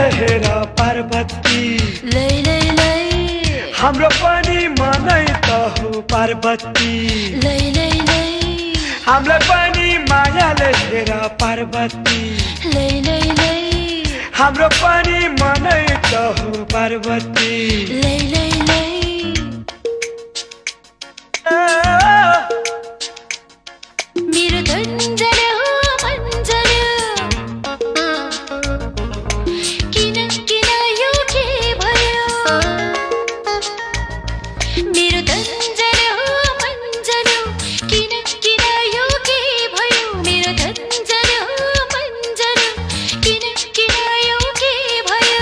हेरा पार्वती लै लै लै हाम्रो पनि मनै त हो पार्वती लै लै लै हामीलाई पनि मायाले हेरा पार्वती लै लै लै हाम्रो पनि मनै त हो पार्वती लै लै लै मेरो धन्जल हो मन्जल किन किन यो के भयो मेरो धन्जल हो मन्जल किन किन यो के भयो मेरो धन्जल हो मन्जल किन किन यो के भयो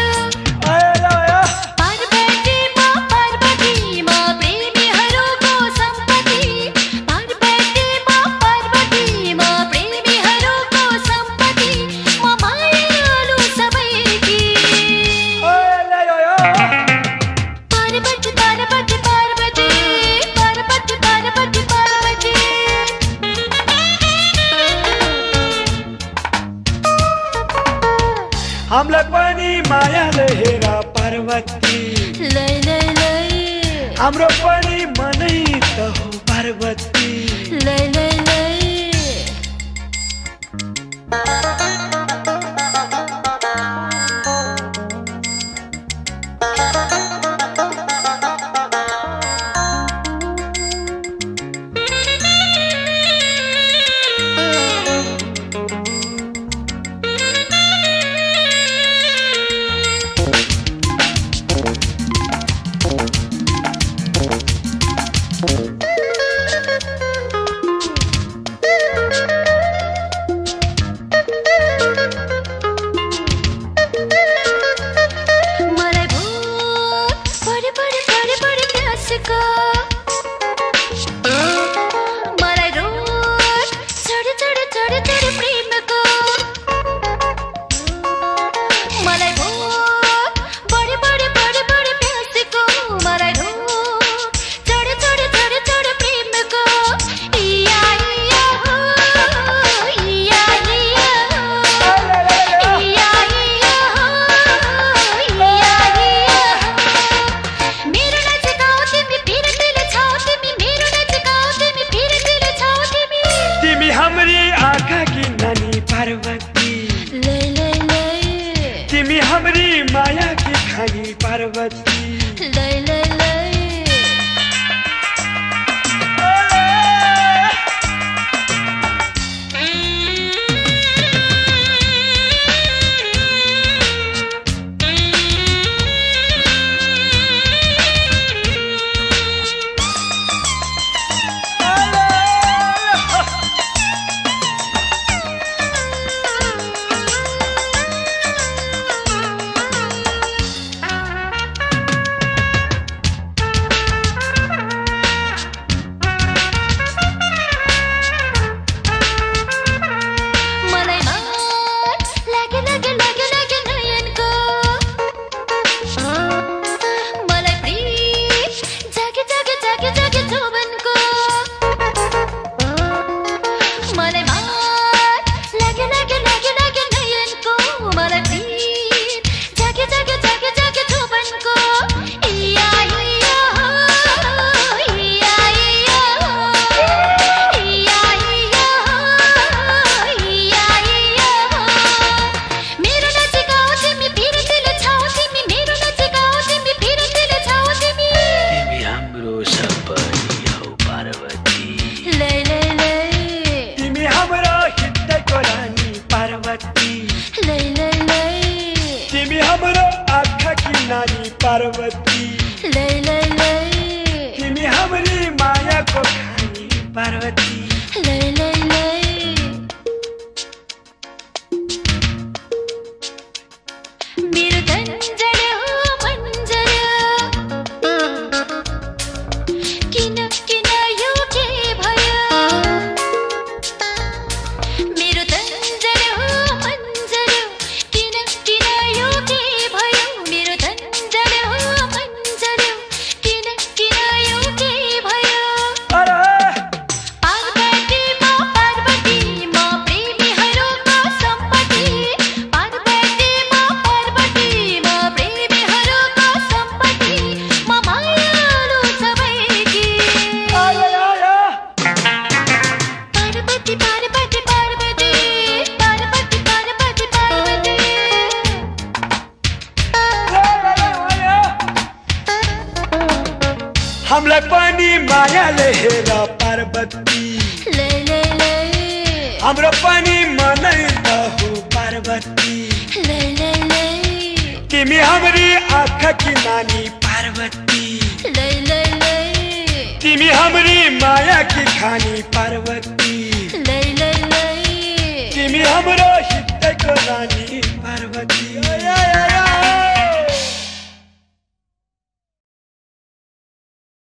पार्वती म प्रेमीहरूको सम्पत्ति पार्वती म प्रेमीहरूको सम्पत्ति म मायालु सबैकी पार्वती पार्वती पार्वती पार्वती पार्वती पार्वती हामीलाई पनि मायाले हेरा पार्वती लै लै लै हाम्रो पनि मनै त हो पार्वती लै लै लै मलाई भोक बढी बढी बढी बढी प्यासको मलाई रोग चढी चढी चढी चढी प्रेमको मलाई भोक बढी बढी बढी बढी प्यासको मलाई रोग चढी चढी चढी चढी प्रेमको इया इया हो इया इया हो इया इया हो इया इया हो मेरो नजिकाउ तिमी फेरि दिल छाउ तिमी मेरो नजिकाउ तिमी फेरि दिल छाउ तिमी तिमी हाम्री आँखाकी नानी पार्वती लै लै लै तिमी हाम्री मायाकी खानी पार्वती लै लै लै मलाई मन लागे लागे लागे लागे नयनको मलाई प्रिय जागे जागे जागे जागे जोबनको मलाई मन लागे लागे लागे लागे नयनको मलाई प्रिय जागे जागे जागे जागे जोबनको इया इया हो इया इया हो इया इया हो इया इया हो मेरो नजिकाउ तिमी फेरि दिल छाउ तिमी मेरो नजिकाउ तिमी फेरि दिल छाउ तिमी तिमी हाम्रो सबै हौ पार्वती लै लै लै तिमी हाम्रो हृदयको रानी पार्वती लै लै लै तिमी हाम्रो आँखाकी नानी पार्वती लै लै लै तिमी हाम्री मायाको खानी पार्वती लै लै लै मेरो धन्जल हो मन्जल किन किन यो के भयो मेरो धन्जल हो मन्जल किन किन यो के भयो मेरो धन्जल हो मन्जल किन किन यो के भयो अरे हामीलाई पनि मायाले हेर पार्वती लै लै लै हाम्रो पनि मनै त हो पार्वती लै लै लै तिमी हाम्री आँखाकी नानी पार्वती लै लै लै तिमी हाम्री मायाकी खानी पार्वती लै लै लै तिमी हाम्रो हृदयको रानी